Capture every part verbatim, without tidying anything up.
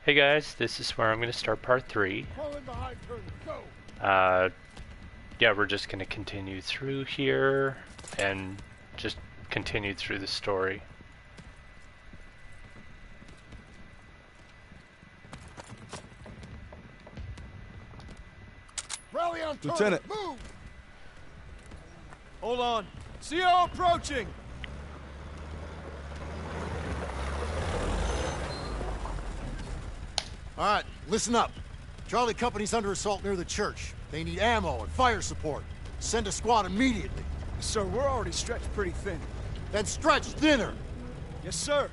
Hey guys, this is where I'm going to start part three. Behind her. Go. Uh, yeah, we're just going to continue through here and just continue through the story. Rally on turret. Lieutenant. Move. Hold on. C O approaching! All right, listen up. Charlie Company's under assault near the church. They need ammo and fire support. Send a squad immediately. Sir, we're already stretched pretty thin. Then stretch thinner. Yes, sir.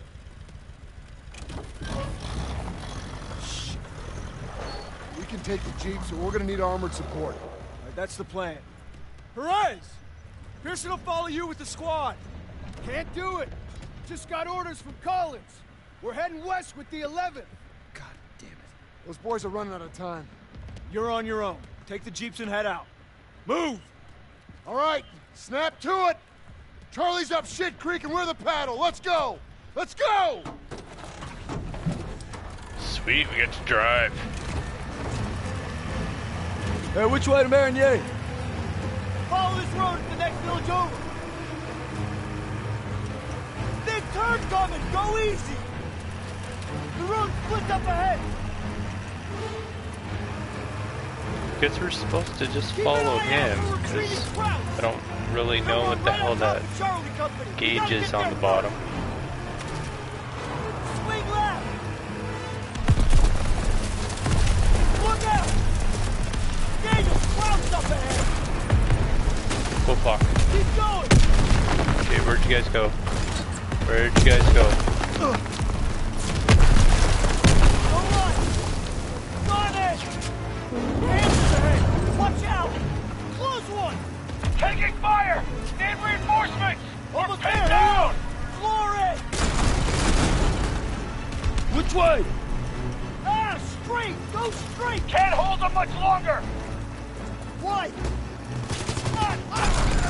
We can take the jeep, so we're gonna need armored support. All right, that's the plan. Perez! Pearson will follow you with the squad. Can't do it. Just got orders from Collins. We're heading west with the eleventh. God damn it. Those boys are running out of time. You're on your own. Take the jeeps and head out. Move! All right, snap to it. Charlie's up Shit Creek and we're the paddle. Let's go! Let's go! Sweet, we get to drive. Hey, which way to Marigny? Follow this road to the next village over. Big turn coming! Go easy! The road splits up ahead! Guess we're supposed to just follow him, because I don't really know what the hell that gauge is on the bottom. Swing left! Look out! Gauge is crouched up ahead! Oh fuck. Keep going! Okay, where'd you guys go? Where'd you guys go? Go on! Got it! Hands ahead! Watch out! Close one! Taking fire! Need reinforcements! We're Almost pinned there! down! Floor it! Which way? Ah! Straight! Go straight! Can't hold them much longer! Right! Ah, ah.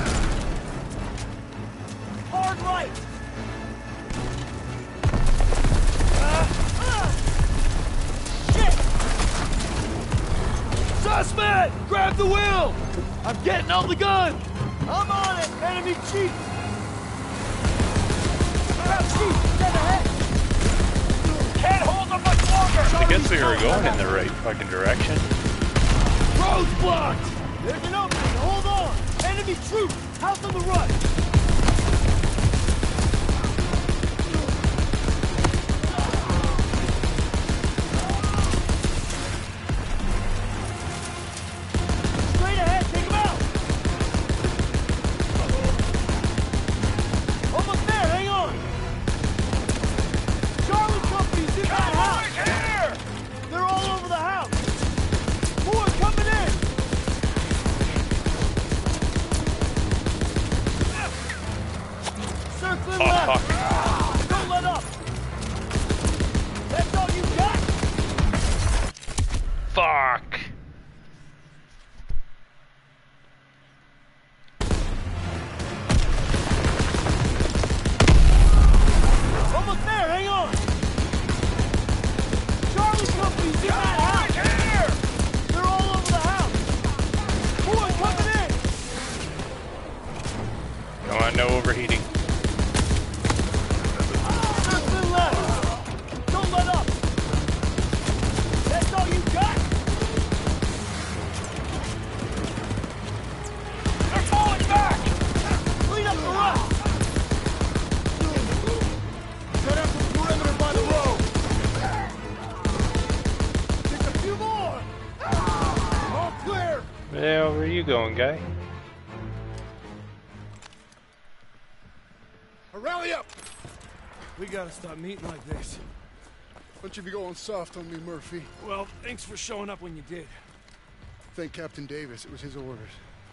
Hard right! Ah, ah. Shit! Suspect! Grab the wheel! I'm getting on the gun! I'm on it! Enemy chief! Grab chief! Dead ahead! Can't hold them much longer! I guess we were going in the right fucking direction. Road's blocked! There's an opening! Hold on! Enemy troops! House on the right! Straight ahead! Take him out! Almost there! Hang on! Charlie Company's in that house! Cowboys here! They're all over the house! More coming in! Circling Oh left! fuck. Don't let up! That's all you got? Fuck. Almost there, hang on! Charlie Company's in that Cowboys house! here! They're all over the house! More coming in! Come on, no overheating. Circling left! Don't let up! That's all you got? They're falling back! Clean up the rest! Set up a perimeter by the road. Just a few more! All clear. Yeah, where are you going, guy? Rally up. We gotta stop meeting like this. Bunch of you going soft on me, Murphy. Well, thanks for showing up when you did. Thank Captain Davis. It was his orders.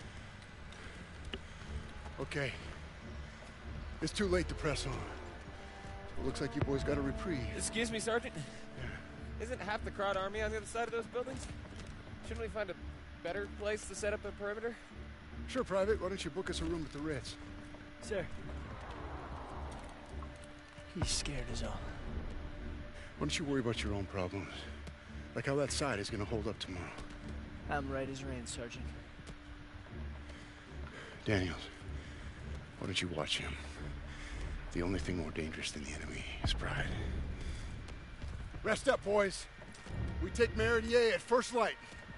Okay. It's too late to press on. It looks like you boys got a reprieve. Excuse me, Sergeant. Isn't half the crowd army on the other side of those buildings? Shouldn't we find a better place to set up a perimeter? Sure, Private. Why don't you book us a room at the Ritz? Sir. He's scared as all. Why don't you worry about your own problems? Like how that side is gonna hold up tomorrow. I'm right as rain, Sergeant. Daniels, why don't you watch him? The only thing more dangerous than the enemy is pride. Rest up, boys. We take Meridier at first light.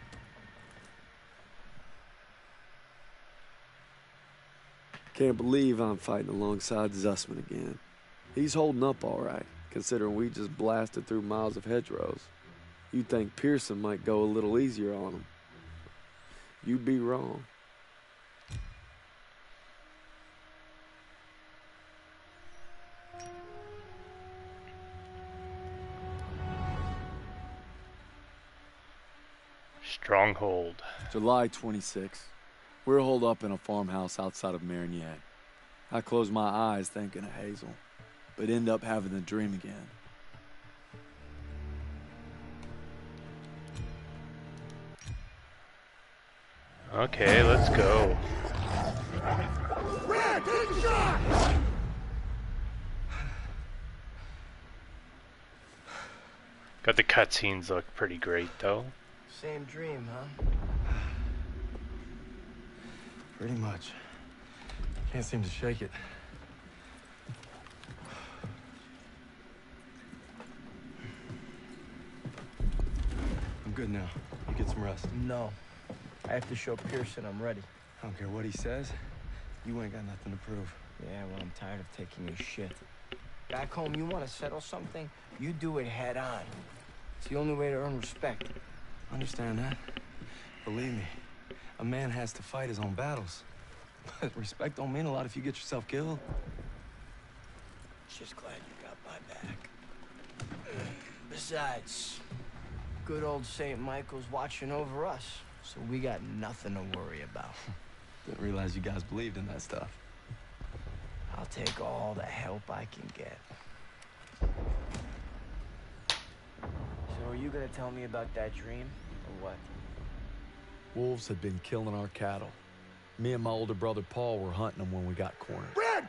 Can't believe I'm fighting alongside Zussman again. He's holding up all right, considering we just blasted through miles of hedgerows. You'd think Pearson might go a little easier on him. You'd be wrong. Stronghold. July twenty-sixth. We're holed up in a farmhouse outside of Marigny. I close my eyes thinking of Hazel, but end up having the dream again. Okay, let's go. Brad, take a shot! Got the cutscenes look pretty great though. Same dream, huh? Pretty much. Can't seem to shake it. I'm good now. You get some rest. No. I have to show Pearson I'm ready. I don't care what he says. You ain't got nothing to prove. Yeah, well, I'm tired of taking your shit. Back home, you want to settle something, you do it head on. It's the only way to earn respect. Understand that? Believe me, a man has to fight his own battles. But respect don't mean a lot if you get yourself killed. Just glad you got my back. Besides, good old Saint Michael's watching over us, so we got nothing to worry about. Didn't realize you guys believed in that stuff. I'll take all the help I can get. So are you gonna tell me about that dream, or what? Wolves had been killing our cattle. Me and my older brother Paul were hunting them when we got cornered. Brad!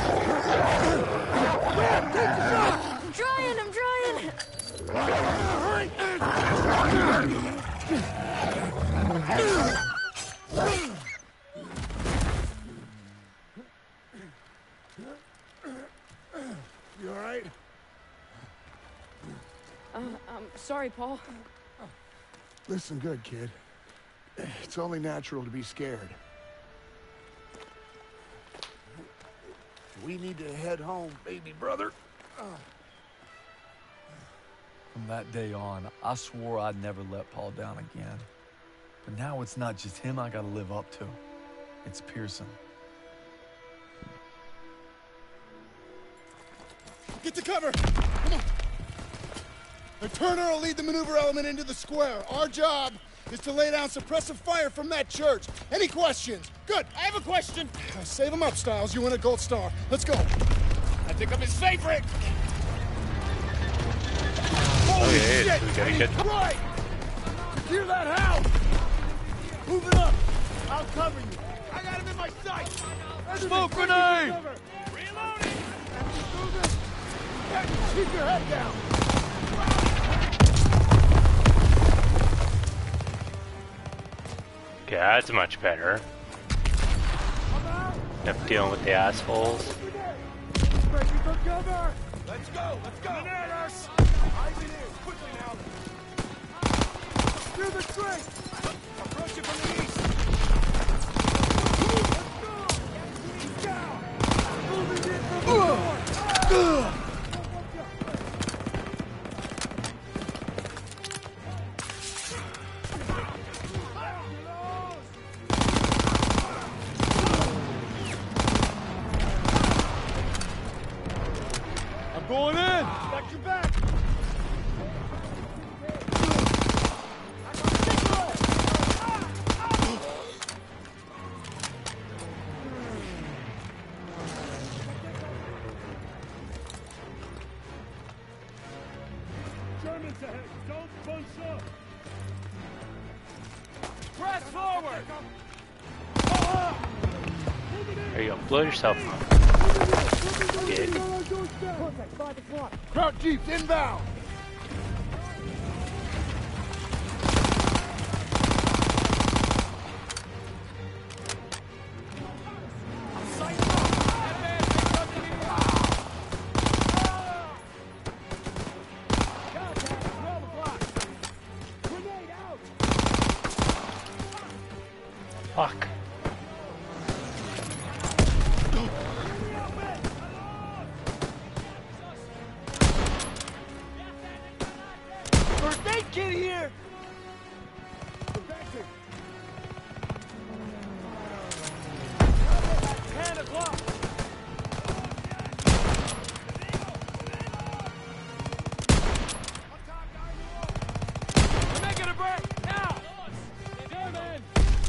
Brad, take the shot! I'm trying, I'm trying! You all right? Uh, I'm sorry, Paul. Listen good, kid. It's only natural to be scared. We need to head home, baby brother. From that day on, I swore I'd never let Paul down again. But now it's not just him I gotta live up to. It's Pearson. Get to cover! Come on! The Turner will lead the maneuver element into the square. Our job is to lay down suppressive fire from that church. Any questions? Good. I have a question. Save them up, Styles. You win a gold star. Let's go. I think I'm his favorite. Holy Okay, shit! so we gotta get- Right! Secure that house! Move it up! I'll cover you. I got him in my sight. Smoke grenade! Reloading. Keep your head down! Okay, that's much better. Enough dealing with the assholes. Let's go. Let's go. Bananas. Eyes in ears. Quickly now. Through the trench! Approach it from the east. Let's go! Down! Moving in from the north! Going in! Back your back. Germans ahead! Don't bunch up! Press forward. There you go, blow yourself up. Good. Kraut Jeeps inbound! Fuck. First aid kit here! Ten o'clock! We're making a break! Now! German!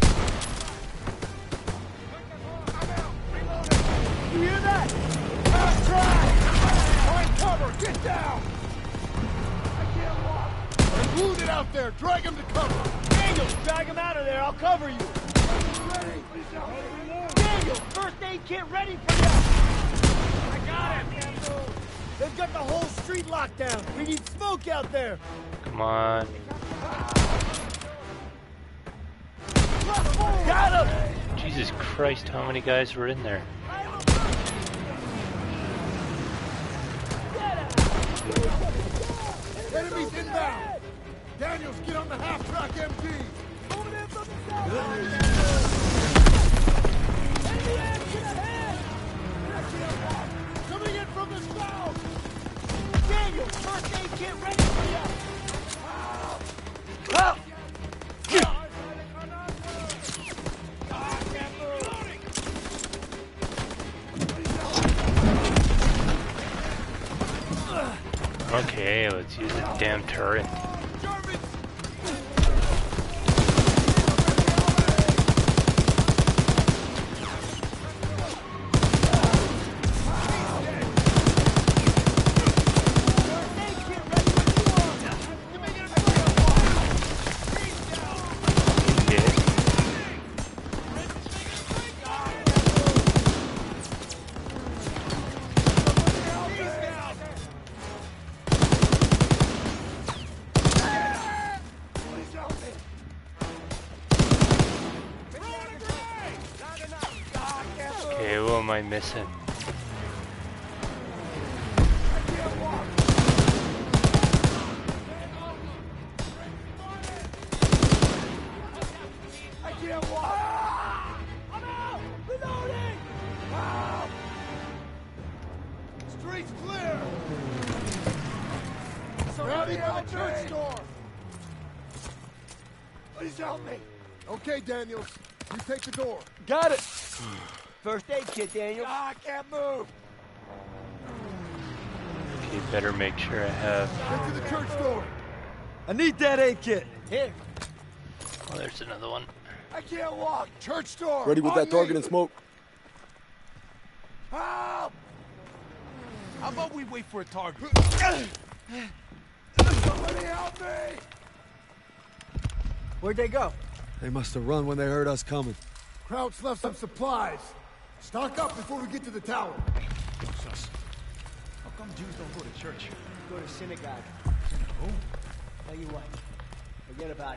You hear that? Half track! Find cover! Get down! I can't walk! They're wounded out there! Drag him to cover! Daniels, drag him out of there! I'll cover you! Daniel, first aid kit ready for you! I got it! They've got the whole street locked down! We need smoke out there! Come on. Got him! Jesus Christ, how many guys were in there? Enemies inbound! Daniels, get on the half-track M G! Coming in from the south! Daniel, first aid kit ready for you! Help! Okay, let's use the damn turret. Okay, what am I missing? I can't walk! I'm out! Reloading! Street's clear! Ready for the church door! Please help me! Okay, Daniels. You take the door. Got it! First aid kit, Daniel. Ah, I can't move! Okay, better make sure I have... Get to the church door. I need that aid kit. Here. Oh, there's another one. I can't walk. Church door. Ready with On that target me. and smoke. Help! How about we wait for a target? Somebody help me! Where'd they go? They must have run when they heard us coming. Krauts left some supplies. Stock up before we get to the tower. How come Jews don't go to church? Go to synagogue. Oh. Tell you what, forget about it.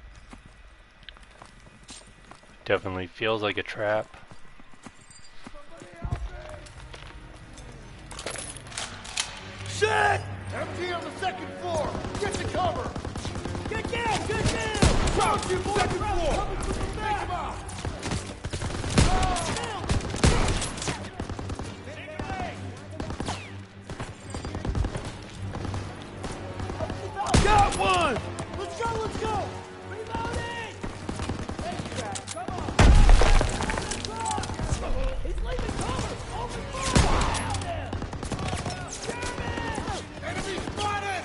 Definitely feels like a trap. Shit! M G on the second floor. Get to cover. Get down! Get down! Krauts in second floor. Take him out. Got one! Let's go, let's go! Reloading! Come on! He's leaving cover! Open fire! German! Enemy spotted!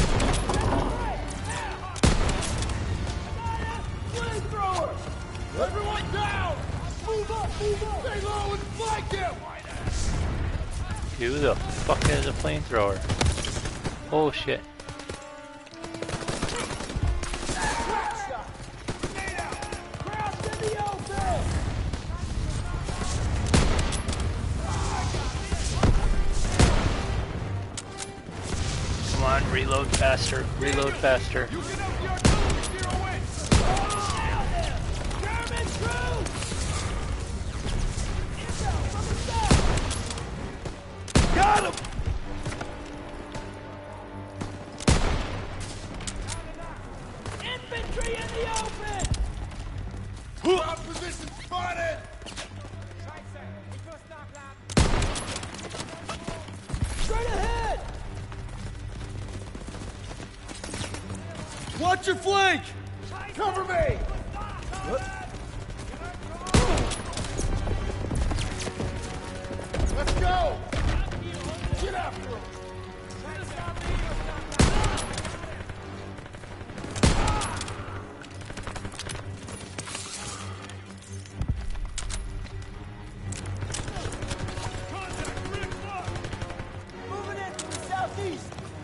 Flamethrower! Everyone down! Move up, move up! Stay low and flank him! Who the fuck has a flamethrower? Oh shit. Crowds in the open! Come on, reload faster, reload faster. You can up the artillery, zero in! German troops! Inbound from the south! Got him! Infantry in the open! Ground position spotted! Straight ahead! Watch your flank! Cover me! Let's go! Get after him! Moving in from the southeast!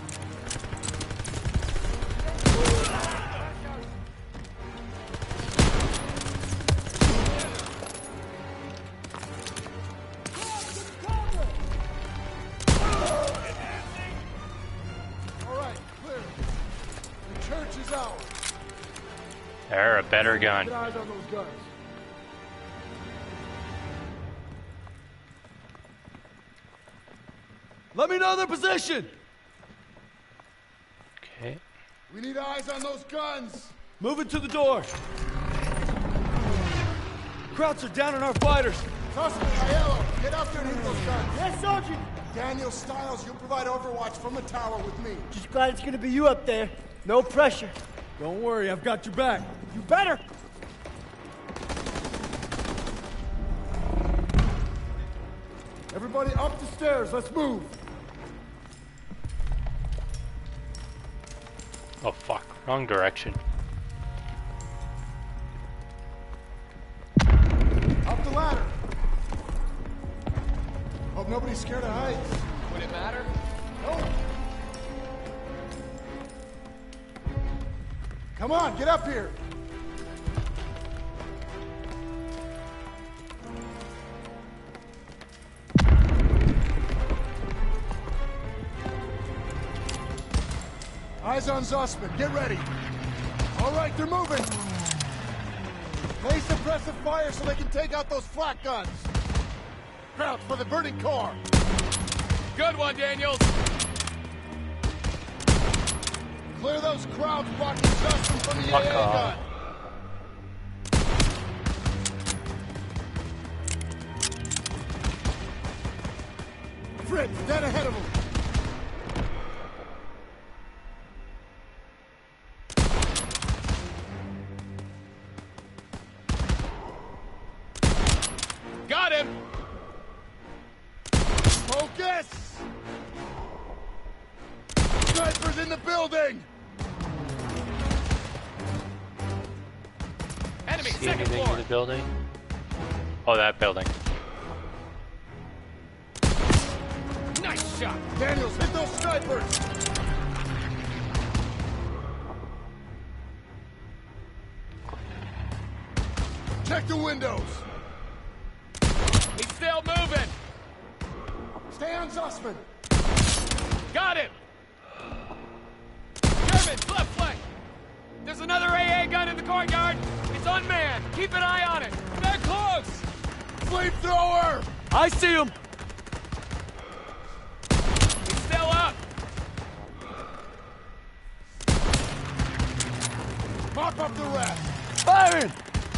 All right, clear. The church is ours. They're a better gun. Get eyes on those guns. Let me know their position! Okay. We need eyes on those guns. Moving to the door. Krauts are down on our fighters. Suspect, Aiello, get up there and hit those guns. Yes, Sergeant! Daniel Stiles, you'll provide overwatch from the tower with me. Just glad it's gonna be you up there. No pressure. Don't worry, I've got your back. You better! Everybody up the stairs, let's move. Oh fuck, wrong direction. Up the ladder. Hope nobody's scared of heights. Would it matter? No. Come on, get up here. Eyes on Zussman, get ready. All right, they're moving. Lay suppressive fire so they can take out those flak guns. Krauts for the burning core. Good one, Daniels. Clear those crowds blocking Zussman from the Fuck A A off. gun. Fritz, dead ahead of him. Got him! Focus! Snipers in the building! Enemy, See second anything floor! in the building? Oh, that building. Nice shot! Daniels, hit those snipers! Check the windows! He's still moving! Stay on Zussman! Got him! German, left flank! There's another A A gun in the courtyard! It's unmanned! Keep an eye on it! They're close! Flamethrower! I see him! He's still up! Mop up the rest! Firing!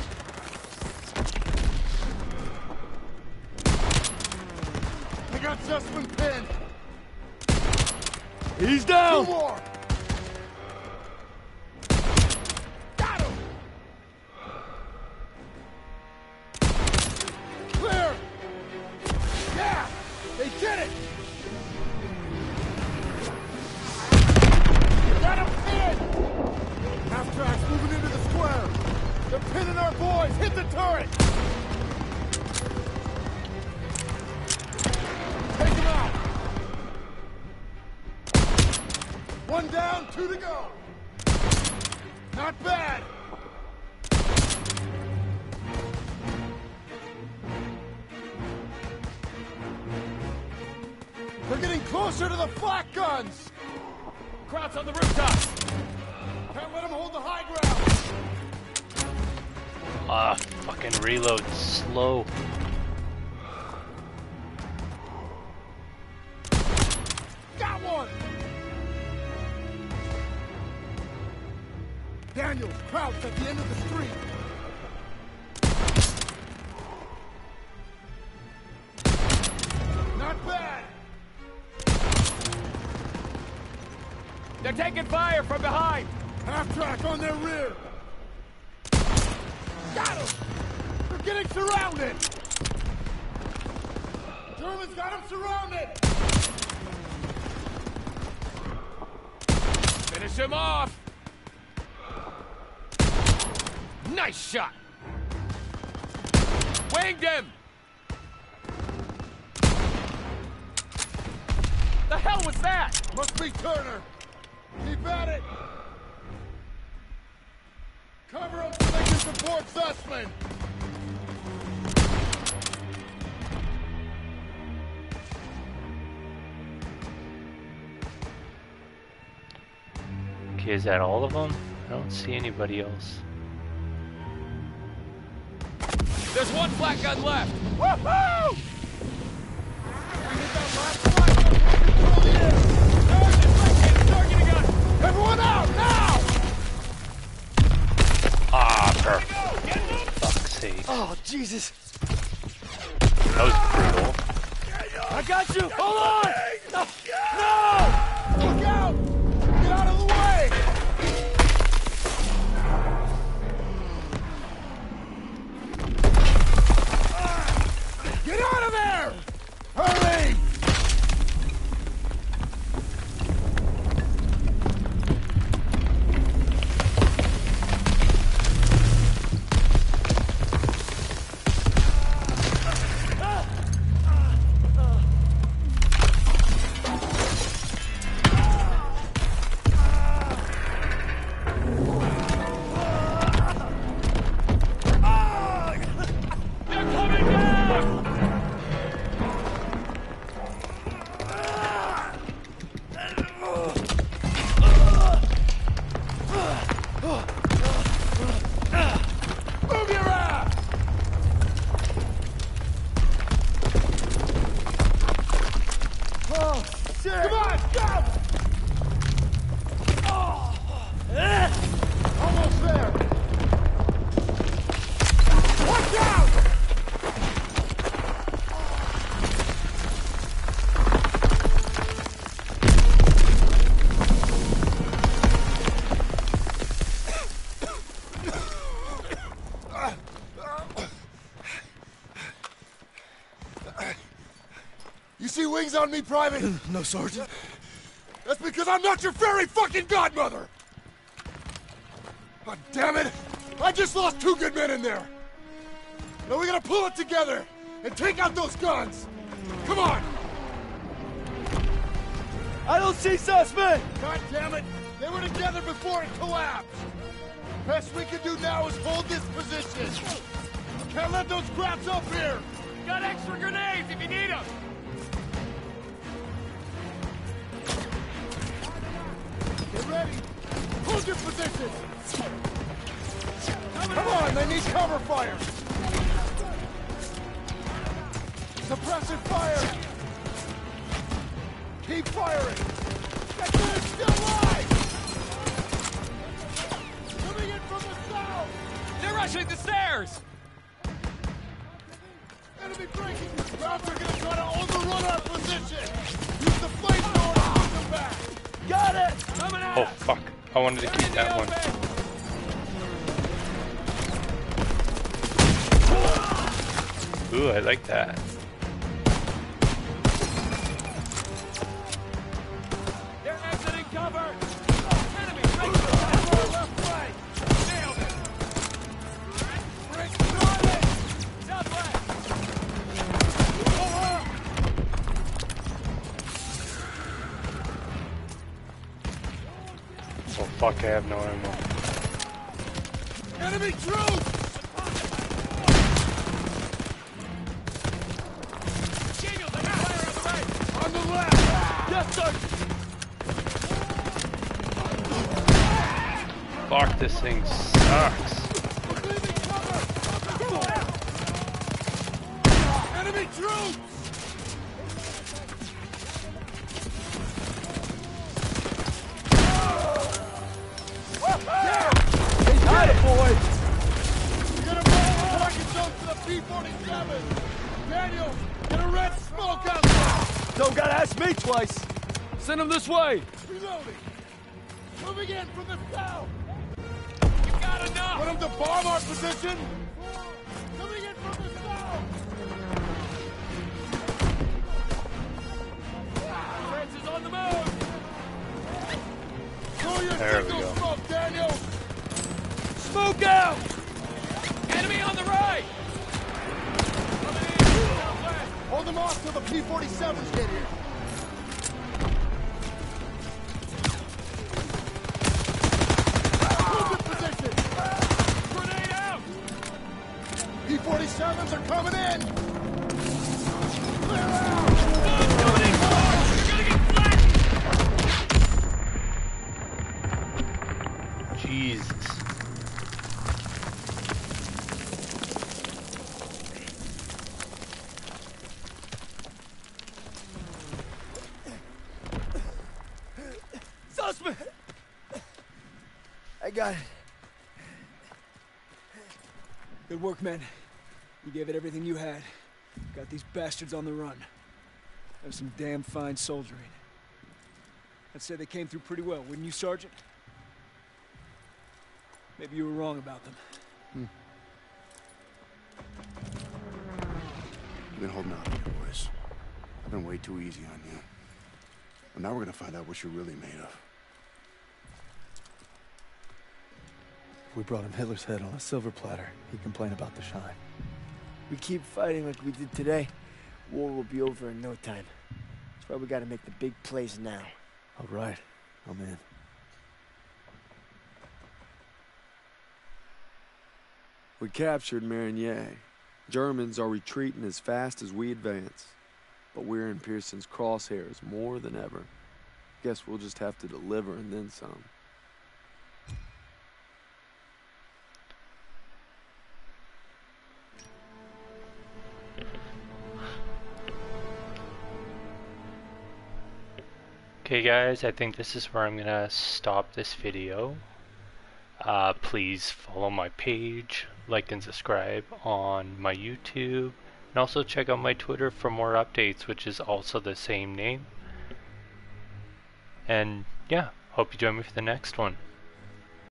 I got Zussman pinned! He's Two down! more! Got him! Clear! Yeah! They did it! Got him pinned! Half tracks moving into the square! They're pinning our boys! Hit the turret! Take him out! One down, two to go! Not bad! They're getting closer to the flak guns! Krauts on the rooftop! Can't let them hold the high ground! Ah, fucking reload slow. Got one! Daniels, Krauts at the end of the street! taking fire from behind! Half track on their rear! Got him! They're getting surrounded! Germans got him surrounded! Finish him off! Nice shot! Winged him! The hell was that? Must be Turner! Keep at it! Cover them so they can support Sussman! Okay, is that all of them? I don't see anybody else. There's one flat gun left! Woohoo! Everyone out, now! Ah, perfect. Fuck's sake. Oh, Jesus. That was brutal. I got you. Hold on. No. No. Look out! Get out of the way! Get out of there! Hurry! Wings on me, Private? No, Sergeant. That's because I'm not your fairy fucking godmother! God damn it! I just lost two good men in there! Now we gotta pull it together and take out those guns! Come on! I don't see Sussman! God damn it! They were together before it collapsed! Best we can do now is hold this position! Can't let those crabs up here! Got extra grenades if you need them! Get ready! Hold your position! Come on, they need cover fire! Suppressive fire! Keep firing! That dude's still alive! Coming in from the south! They're rushing the stairs! Enemy breaking! Crowds are gonna try to overrun our position! Use the flamethrower to push them back! Got it! Coming out! Oh, fuck. I wanted to keep that one. Ooh, I like that. They're exiting cover! Enemy right to the left flank! Nailed it! Break north! Southwest! Oh, fuck, I have no ammo. Enemy troops! Daniel, they got fire on the right! On the left! Yes, sir! Fuck, this thing sucks. Enemy troops! Got it, boy! You're gonna blow the target zone to the P forty-seven! Daniel, get a red smoke out there! Don't gotta ask me twice! Send them this way! Reloading! Moving in from the south! You got enough! Want them to bomb our position? Coming in from the south! Francis on the move! Throw your There we signal go. smoke, Daniel! Smoke out! Enemy on the right! Coming in, southwest! Hold them off till the P forty-sevens get here. Hold your position! Grenade out! P forty-sevens are coming in! Clear out! Coming in close! You're gonna get flattened! Jesus. Sussman! I got it. Good work, men. You gave it everything you had. Got these bastards on the run. That was some damn fine soldiering. I'd say they came through pretty well, wouldn't you, Sergeant? Maybe you were wrong about them. You've been holding out on you, boys. I've been way too easy on you. But now we're gonna find out what you're really made of. If we brought him Hitler's head on a silver platter, he'd complain about the shine. We keep fighting like we did today, war will be over in no time. That's why we gotta make the big plays now. All right, I'm in. We captured Marigny. Germans are retreating as fast as we advance. But we're in Pearson's crosshairs more than ever. Guess we'll just have to deliver and then some. Okay guys, I think this is where I'm gonna stop this video. Uh, please follow my page, like and subscribe on my YouTube, and also check out my Twitter for more updates, which is also the same name. And yeah, hope you join me for the next one.